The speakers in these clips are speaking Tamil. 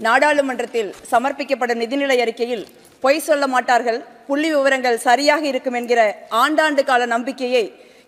நாடாளுமன்றத்தில் சமர்ப்பிக்கப்படும் நிதிநிலை அறிக்கையில் பொய் சொல்ல மாட்டார்கள், புள்ளி விவரங்கள் சரியாக இருக்கும் என்கிற ஆண்டாண்டு கால நம்பிக்கையை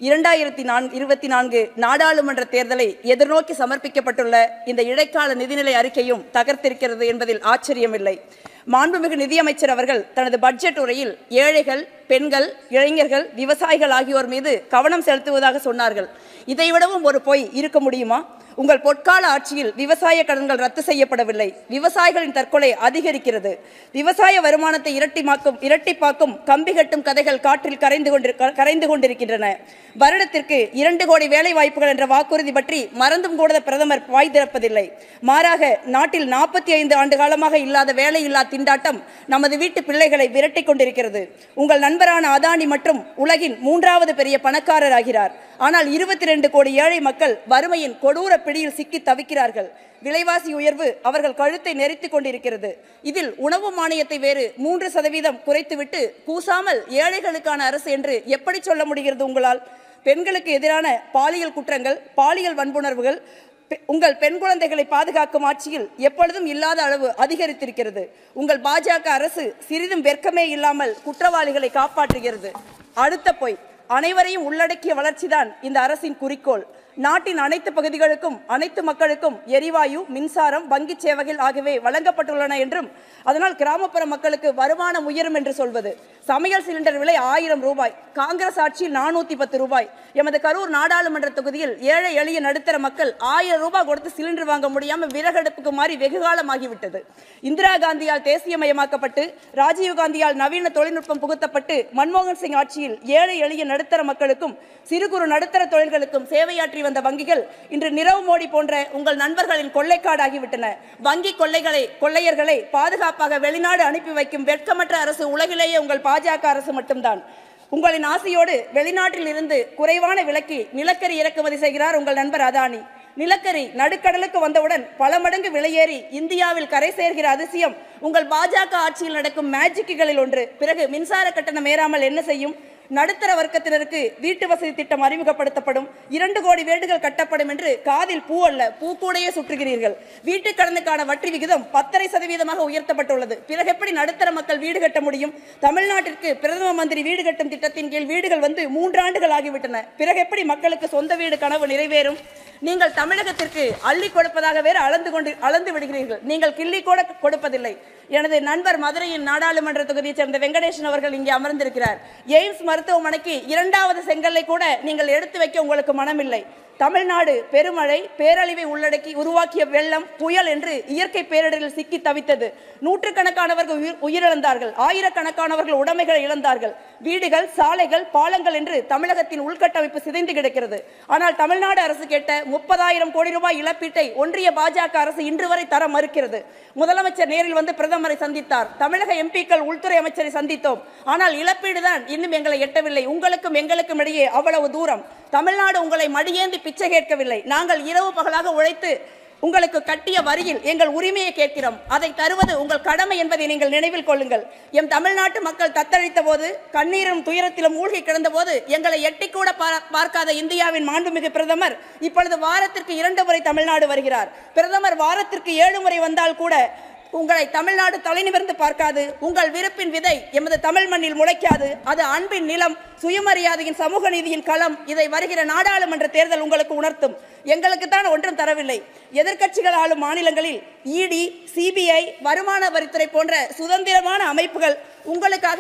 2024 நாடாளுமன்ற தேர்தலை எதிர்நோக்கி சமர்ப்பிக்கப்பட்டுள்ள இந்த இடைக்கால நிதிநிலை அறிக்கையும் தகர்த்திருக்கிறது என்பதில் ஆச்சரியமில்லை. மாண்புமிகு நிதியமைச்சர் அவர்கள் தனது பட்ஜெட் உரையில் ஏழைகள், பெண்கள், இளைஞர்கள், விவசாயிகள் ஆகியோர் மீது கவனம் செலுத்துவதாக சொன்னார்கள். இதைவிடவும் ஒரு பொய் இருக்க முடியுமா? உங்கள் பொற்கால ஆட்சியில் விவசாய கடன்கள் ரத்து செய்யப்படவில்லை. விவசாயிகளின் தற்கொலை அதிகரிக்கிறது. விவசாய வருமானத்தை இரட்டிப்பாக்கும் கம்பி கட்டும் கதைகள் காற்றில் கரைந்து கொண்டிருக்கின்றன. வருடத்திற்கு 2 கோடி வேலை வாய்ப்புகள் என்ற வாக்குறுதி பற்றி மறந்தும் கூட பிரதமர் வாய் திறப்பதில்லை. மாறாக நாட்டில் 45 ஆண்டு காலமாக இல்லாத வேலையில்லா திண்டாட்டம் நமது வீட்டு பிள்ளைகளை விரட்டி கொண்டிருக்கிறது. உங்கள் நண்பரான அதானி மற்றும் உலகின் 3வது பெரிய பணக்காரர் ஆகிறார். ஆனால் 22 கோடி ஏழை மக்கள் வறுமையின் கொடூர பிடியில் சிக்கி தவிக்கிறார்கள். விலைவாசி உயர்வு அவர்கள் கழுத்தை நெரித்துக் கொண்டிருக்கிறது. இதில் உணவு மானியத்தை வேறு 3% குறைத்துவிட்டு கூசாமல் ஏழைகளுக்கான அரசு என்று எப்படி சொல்ல முடிகிறது உங்களால்? பெண்களுக்கு எதிரான பாலியல் குற்றங்கள், பாலியல் வன்புணர்வுகள் உங்கள் பெண் குழந்தைகளை பாதுகாக்கும் ஆட்சியில் எப்பொழுதும் இல்லாத அளவு அதிகரித்திருக்கிறது. உங்கள் பாஜக அரசு சிறிதும் வெட்கமே இல்லாமல் குற்றவாளிகளை காப்பாற்றுகிறது. அடுத்த பொய், அனைவரையும் உள்ளடக்கிய வளர்ச்சிதான் இந்த அரசின் குறிக்கோள். நாட்டின் அனைத்து பகுதிகளுக்கும் அனைத்து மக்களுக்கும் எரிவாயு, மின்சாரம், வங்கி சேவைகள் ஆகியவை வழங்கப்பட்டுள்ளன என்றும் அதனால் கிராமப்புற மக்களுக்கு வருமானம் உயரும் என்று சொல்வது. சமையல் சிலிண்டர் விலை 1000 ரூபாய், காங்கிரஸ் ஆட்சியில் 410 ரூபாய். எமது கரூர் நாடாளுமன்ற தொகுதியில் ஏழை எளிய நடுத்தர மக்கள் 1000 ரூபாய் கொடுத்து சிலிண்டர் வாங்க முடியாமல் விறகடுப்புக்கு மாறி வெகுகாலமாகிவிட்டது. இந்திரா காந்தியால் தேசியமயமாக்கப்பட்டு ராஜீவ்காந்தியால் நவீன தொழில்நுட்பம் புகுத்தப்பட்டு மன்மோகன் சிங் ஆட்சியில் ஏழை எளிய நடுத்தர மக்களுக்கும் சிறு குறு நடுத்தர தொழில்களுக்கும் சேவையாற்றி வந்த வங்கிகள் இன்று நிரவ் மோடி போன்ற உங்கள் நண்பர்களின் கொள்ளைக்காடாகிவிட்டன. வங்கி கொள்ளையர்களை பாதுகாப்பாக வெளிநாடு அனுப்பி வைக்கும் வெட்கமற்ற அரசு உலகிலேயே உங்கள் பாஜக அரசு மட்டும்தான். உங்களின் ஆசையோடு வெளிநாட்டில் இருந்து குறைவான விலைக்கு நிலக்கரி இறக்குமதி செய்கிறார் உங்கள் நண்பர் அதானி. நிலக்கரி நடுக்கடலுக்கு வந்தவுடன் பல மடங்கு விலையேறி இந்தியாவில் கரை சேர்கிற அதிசயம் உங்கள் பாஜக ஆட்சியில் நடக்கும் மேஜிக்குகளில் ஒன்று. பிறகு மின்சார கட்டணம் ஏறாமல் என்ன செய்யும்? நடுத்தர வர்க்கத்தினருக்கு வீட்டு வசதி திட்டம் அறிமுகப்படுத்தப்படும், 2 கோடி வீடுகள் கட்டப்படும் என்று காதில் பூ அல்ல பூக்கூடையே சுற்றுகிறீர்கள். வீட்டு கடனுக்கான வட்டி விகிதம் 10% உயர்த்தப்பட்டுள்ளது. பிறகு எப்படி நடுத்தர மக்கள் வீடு கட்ட முடியும்? தமிழ்நாட்டிற்கு பிரதம மந்திரி வீடு கட்டும் திட்டத்தின் கீழ் வீடுகள் வந்து 3 ஆண்டுகள் ஆகிவிட்டன. பிறகு எப்படி மக்களுக்கு சொந்த வீடு கனவு நிறைவேறும்? நீங்கள் தமிழகத்திற்கு அள்ளி கொடுப்பதாக வேறு அளந்து விடுகிறீர்கள். நீங்கள் கிள்ளி கூட கொடுப்பதில்லை. எனது நண்பர் மதுரையின் நாடாளுமன்ற தொகுதியைச் சேர்ந்த வெங்கடேசன் அவர்கள் இங்கே அமர்ந்திருக்கிறார். எய்ம்ஸ் மருத்துவமனைக்கு 2வது செங்கல்லை கூட நீங்கள் எடுத்து வைக்க உங்களுக்கு மனமில்லை. தமிழ்நாடு பெருமழை, பேரழிவை உள்ளடக்கி உருவாக்கிய வெள்ளம், புயல் என்று இயற்கை பேரிடரில் சிக்கி தவித்தது. நூற்றுக்கணக்கானவர்கள் உயிரிழந்தார்கள், ஆயிரக்கணக்கானவர்கள் உடைமைகளை இழந்தார்கள். வீடுகள், சாலைகள், பாலங்கள் என்று தமிழகத்தின் உள்கட்டமைப்பு சிதைந்து கிடக்கிறது. ஆனால் தமிழ்நாடு அரசு கேட்ட 30,000 கோடி ரூபாய் இழப்பீட்டை ஒன்றிய பாஜக அரசு இன்று வரை தர மறுக்கிறது. முதலமைச்சர் நேரில் வந்து பிரதமரை சந்தித்தார். தமிழக எம்பிக்கள் உள்துறை அமைச்சரை சந்தித்தோம். ஆனால் இழப்பீடு தான் இன்னும் எங்களை எட்டவில்லை. உங்களுக்கும் எங்களுக்கும் இடையே அவ்வளவு தூரம். தமிழ்நாடு உங்களை மடியேந்தி பிச்சை கேட்கவில்லை. நாங்கள் இரவு பகலாக உழைத்து உங்களுக்கு கட்டிய வரியில் எங்கள் உரிமையை கேட்கிறோம். அதை தருவது உங்கள் கடமை என்பதை நீங்கள் நினைவில் கொள்ளுங்கள். எம் தமிழ்நாட்டு மக்கள் தத்தளித்த போது, கண்ணீரும் துயரத்திலும் மூழ்கி கிடந்த போது எங்களை எட்டி கூட பார்க்காத இந்தியாவின் மாண்புமிகு பிரதமர் இப்பொழுது வாரத்திற்கு 2 முறை தமிழ்நாடு வருகிறார். பிரதமர் வாரத்திற்கு 7 முறை வந்தால் கூட உங்களை தமிழ்நாடு தலைநிமிர்ந்து பார்க்காது. உங்கள் விருப்பின் விதை எமது தமிழ் மண்ணில் முளைக்காது. அது அன்பின் நிலம், சுயமரியாதையின், சமூக நீதியின் களம். இதை வருகிற நாடாளுமன்ற தேர்தல் உங்களுக்கு உணர்த்தும். எங்களுக்கு தான் ஒன்றும் தரவில்லை. எதிர்க்கட்சிகள் ஆளும் மாநிலங்களில் இடி, சிபிஐ, வருமான வரித்துறை போன்ற சுதந்திரமான அமைப்புகள் உங்களுக்காக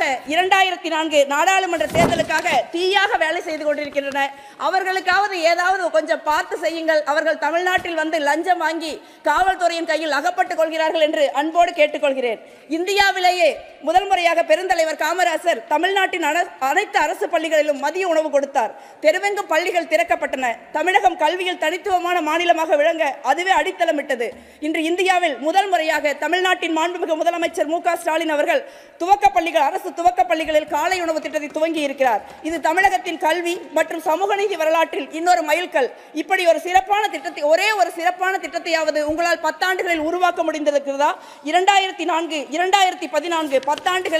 2004 நாடாளுமன்ற தேர்தலுக்காக தீயாக வேலை செய்து கொண்டிருக்கின்றன. அவர்களுக்காவது ஏதாவது கொஞ்சம் பார்த்து செய்யுங்கள். அவர்கள் தமிழ்நாட்டில் வந்து லஞ்சம் வாங்கி காவல்துறையின் கையில் அகப்பட்டுக் கொள்கிறார்கள் என்று அன்போடு கேட்டுக்கொள்கிறேன். இந்தியாவிலேயே முதல் முறையாக பெருந்தலைவர் காமராசர் தமிழ்நாட்டின் அனைத்து அரசு பள்ளிகளிலும் மதிய உணவு கொடுத்தார். தெருவெங்கும் பள்ளிகள் திறக்கப்பட்டன. தமிழகம் கல்வியில் தனித்துவமான மாநிலமாக விளங்க அதுவே அடித்தளமிட்டது. இன்று இந்தியாவில் முதல் முறையாக தமிழ்நாட்டின் மாண்புமிகு முதலமைச்சர் மு.க. ஸ்டாலின் அவர்கள் அரசு துவக்க பள்ளிகளில் காலை உணவு திட்டத்தை துவங்கி இருக்கிறார். இது தமிழகத்தின் கல்வி மற்றும் சமூக நீதி வரலாற்றில் இன்னொரு மைல்கல். இப்படி ஒரு சிறப்பான திட்டத்தை, ஒரே ஒரு சிறப்பான திட்டத்தையாவது உங்களால் 10 ஆண்டுகளில் உருவாக்க முடிந்திருக்கிறதா? 2004, 2014 10 ஆண்டுகளில்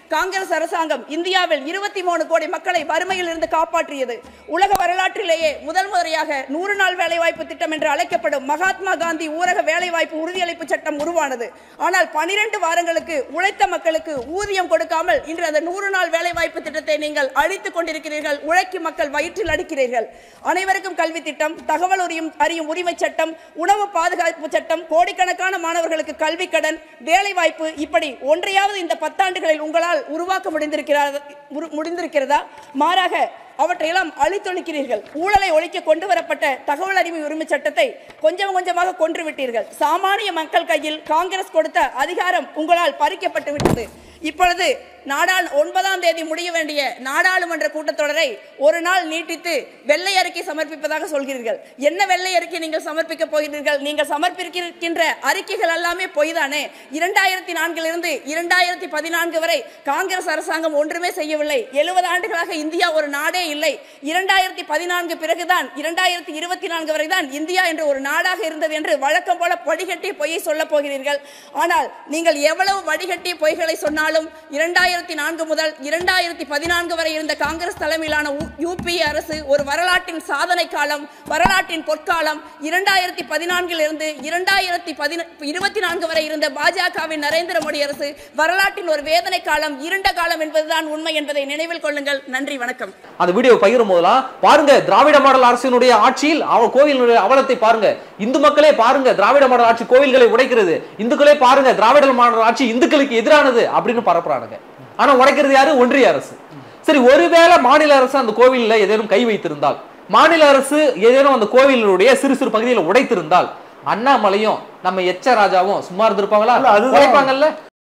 காங்கிரஸ் அரசாங்கம் இந்தியாவில் 23 கோடி மக்களை வறுமையில் இருந்து காப்பாற்றியது. உலக வரலாற்றிலேயே முதல் முறையாக 100 நாள் வேலைவாய்ப்பு திட்டம் என்று அழைக்கப்படும் மகாத்மா காந்தி ஊரக வேலைவாய்ப்பு உறுதியளிப்பு சட்டம் உருவானது. ஆனால் 12 வாரங்களுக்கு உழைத்த மக்களுக்கு ஊதியம் கொடுக்காமல் இன்று அந்த 100 நாள் வேலைவாய்ப்பு திட்டத்தை நீங்கள் அழித்துக் கொண்டிருக்கிறீர்கள். உழைக்கும் மக்கள் வயிற்றில் அடிக்கிறீர்கள். அனைவருக்கும் கல்வி திட்டம், தகவல் அறியும் உரிமை சட்டம், உணவு பாதுகாப்பு சட்டம், கோடிக்கணக்கான மாணவர்களுக்கு கல்வி கடன், வேலை வாய்ப்பு, இப்படி ஒன்றையாவது இந்த 10 ஆண்டுகளில் உங்களால் உருவாக்க முடிந்திருக்கிறதா? மாறாக அவற்றையெல்லாம் அழித்தொழிக்கிறீர்கள். ஊழலை ஒழிக்க கொண்டு வரப்பட்ட தகவல் அறிவு உரிமை சட்டத்தை கொஞ்சம் கொஞ்சமாக கொன்றுவிட்டீர்கள். சாமானிய மக்கள் கையில் காங்கிரஸ் கொடுத்த அதிகாரம் உங்களால் பறிக்கப்பட்டு விட்டது. இப்பொழுது 9ஆம் தேதி முடிய வேண்டிய நாடாளுமன்ற கூட்டத்தொடரை ஒரு நாள் நீட்டித்து வெள்ளை அறிக்கை சமர்ப்பிப்பதாக சொல்கிறீர்கள். என்ன வெள்ளை அறிக்கை நீங்கள் சமர்ப்பிக்க போகிறீர்கள்? நீங்கள் சமர்ப்பிக்கின்ற அறிக்கைகள் எல்லாமே பொய்தானே. 2004 2014 வரை காங்கிரஸ் அரசாங்கம் ஒன்றுமே செய்யவில்லை. 70 ஆண்டுகளாக இந்தியா ஒரு நாடே இல்லை. 2014 பிறகுதான் 2024 வரை தான் இந்தியா என்று ஒரு நாடாக இருந்தது என்று வழக்கம் போல வடிகட்டிய பொய்யை சொல்ல போகிறீர்கள். ஆனால் நீங்கள் எவ்வளவு வடிகட்டிய பொய்களை சொன்னாலும் 2004 முதல் 2014 வரை இருந்த காங்கிரஸ் தலைமையிலான யூபிஏ அரசு ஒரு வரலாற்றின் சாதனை காலம், வரலாற்றின் பொற்காலம். 2014 இருந்து 2024 வரை இருந்த பாஜகவின் நரேந்திர மோடி அரசு வரலாற்றின் ஒரு வேதனை காலம், இருண்ட காலம் என்பதுதான் உண்மை என்பதை நினைவில் கொள்ளுங்கள். நன்றி, வணக்கம். அந்த வீடியோ பகிரும் போதெல்லாம் பாருங்க, திராவிட மாடல் அரசினுடைய ஆட்சியில் கோவிலுடைய அவலத்தை பாருங்க. இந்து மக்களே பாருங்க, திராவிட மாடல் ஆட்சி கோவில்களை உடைக்கிறது. இந்துக்களே பாருங்க, திராவிட மாடல் ஆட்சி இந்துக்களுக்கு எதிரானது அப்படின்னு பரப்புறானுங்க. ஆனா உடைக்கிறது யாரு? ஒன்றிய அரசு. சரி, ஒருவேளை மாநில அரசு அந்த கோவிலில் ஏதேனும் கை வைத்திருந்தால், மாநில அரசு ஏதேனும் அந்த கோவிலுடைய சிறு சிறு பகுதியில் உடைத்திருந்தால், அண்ணாமலையும் நம்ம எச்ச ராஜாவும் சும்மா இருந்திருப்பாங்களா? உடைப்பாங்கல்ல.